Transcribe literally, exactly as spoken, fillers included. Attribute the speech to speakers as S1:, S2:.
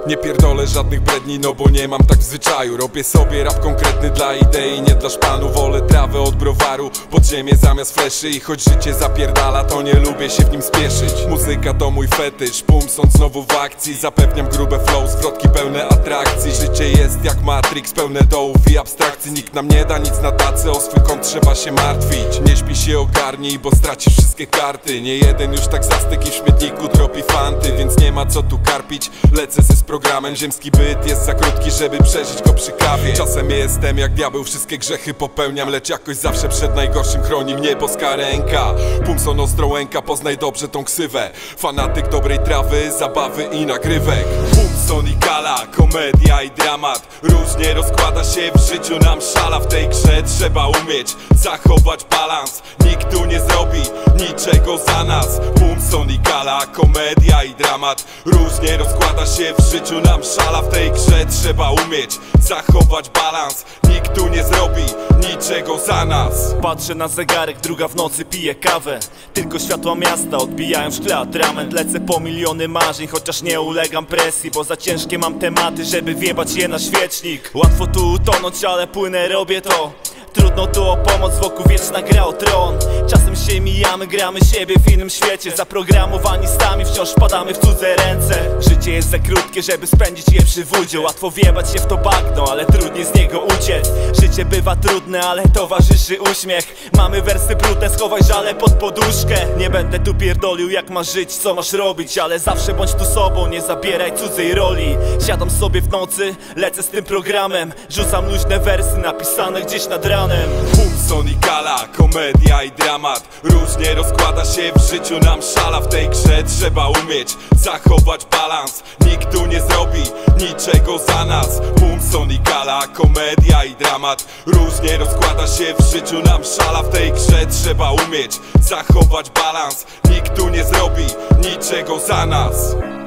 S1: Nie pierdolę żadnych bredni, no bo nie mam tak w zwyczaju. Robię sobie rap konkretny dla idei, nie dla szpanu. Wolę trawę od browaru, podziemie zamiast fleszy. I choć życie zapierdala, to nie lubię się w nim spieszyć. Muzyka to mój fetysz, Pumson znowu w akcji. Zapewniam grube flow, zwrotki pełne atrakcji. Życie jest jak Matrix, pełne dołów i abstrakcji. Nikt nam nie da nic na tacy, o swój kąt trzeba się martwić. Nie śpi się, ogarnij, bo stracisz wszystkie karty. Nie jeden już tak zastyk i w śmietniku dropi fanty. Więc nie ma co tu karpić, lecę ze z programem. Ziemski byt jest za krótki, żeby przeżyć go przy kawie. Czasem jestem jak diabeł, wszystkie grzechy popełniam, lecz jakoś zawsze przed najgorszym chroni mnie boska ręka. Pumson Ostrołęka, poznaj dobrze tą ksywę. Fanatyk dobrej trawy, zabawy i nagrywek. Pumson i Kala, komedia i dramat. Różnie rozkłada się w życiu nam szala. W tej grze trzeba umieć zachować balans. Nikt tu nie zrobi niczego za nas. Pumson i Kala, komedia i dramat. Różnie rozkłada się w życiu nam szala. W tej grze trzeba umieć zachować balans. Nikt tu nie zrobi niczego za nas.
S2: Patrzę na zegarek, druga w nocy, piję kawę. Tylko światła miasta odbijają w szkle atrament. Lecę po miliony marzeń, chociaż nie ulegam presji, bo za ciężkie mam tematy, żeby wjebać je na świecznik. Łatwo tu utonąć, ale płynę, robię to. Trudno tu o pomoc, wokół wieczna gra o tron. Czasem się mijamy, gramy siebie w innym świecie. Zaprogramowani stami, wciąż wpadamy w cudze ręce. Życie jest za krótkie, żeby spędzić je przy wódzie. Łatwo wjebać się w to bagno, ale trudniej z niego uciec. Życie bywa trudne, ale towarzyszy uśmiech. Mamy wersy brudne, schowaj żale pod poduszkę. Nie będę tu pierdolił jak masz żyć, co masz robić, ale zawsze bądź tu sobą, nie zabieraj cudzej roli. Siadam sobie w nocy, lecę z tym programem. Rzucam luźne wersy napisane gdzieś nad ranem.
S1: Pumson i Kala, komedia i dramat. Różnie rozkłada się w życiu nam szala. W tej grze trzeba umieć zachować balans. Nikt tu nie zrobi niczego za nas. Pumson i Kala, komedia i dramat. Różnie rozkłada się w życiu nam szala. W tej grze trzeba umieć zachować balans. Nikt tu nie zrobi niczego za nas.